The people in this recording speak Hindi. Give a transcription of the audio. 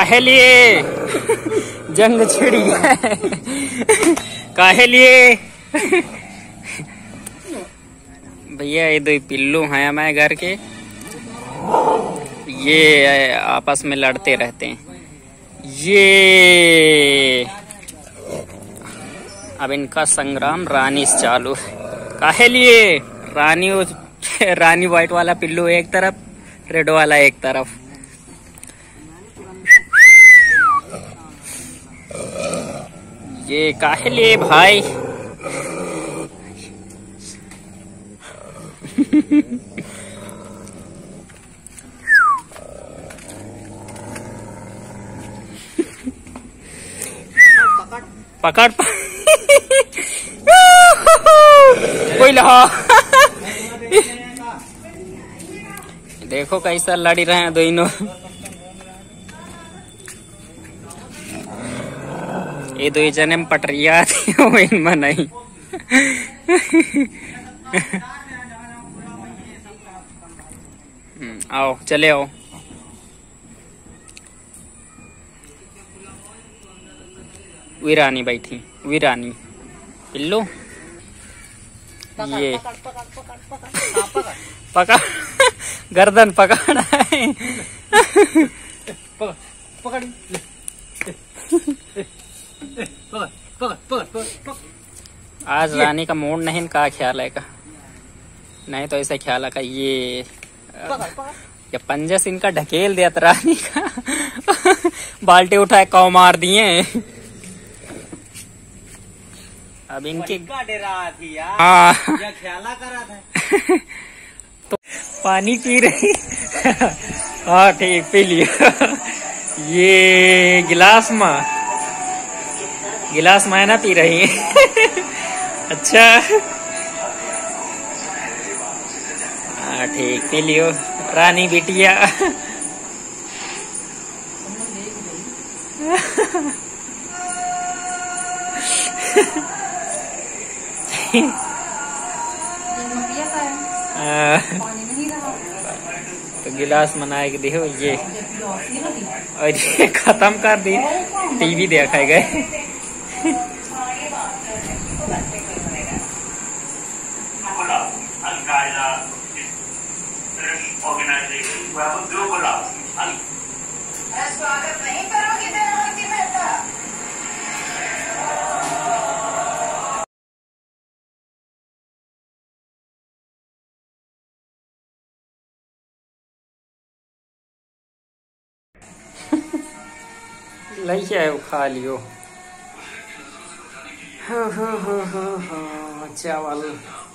काहे लिए जंग छिड़ी है? काहे लिए? भैया ये दो पिल्लू हैं हमारे घर के, ये आपस में लड़ते रहते हैं। ये अब इनका संग्राम रानी से चालू है। काहे लिए? रानी व्हाइट वाला पिल्लू एक तरफ, रेड वाला एक तरफ। ये काहे लिए भाई? पकड़ कोई लहा। देखो कैसा लड़ी रहे हैं दोनों। ये दो जने में पटरिया थी इनमें नहीं। आओ चले आओ। वीरानी बैठी, वीरानी पिल्लू। ये पकड़ गर्दन पकड़। आज रानी का मूड नहीं, का ख्याल है का? नहीं तो ऐसा ख्याल है का ये पंजा से इनका ढकेल दिया था रानी का। बाल्टी उठाए कौ मार दिए। अब इनके हाँ ख्याला करा था। तो पानी पी रही। हाँ ठीक, पी लिया। ये गिलास में ना पी रही है। अच्छा हाँ ठीक, पी लियो रानी बिटिया। तो गिलास मनाए के देखो ये, और ये खत्म कर दी। टीवी देखा गए। लई आयो खा लियो। चावल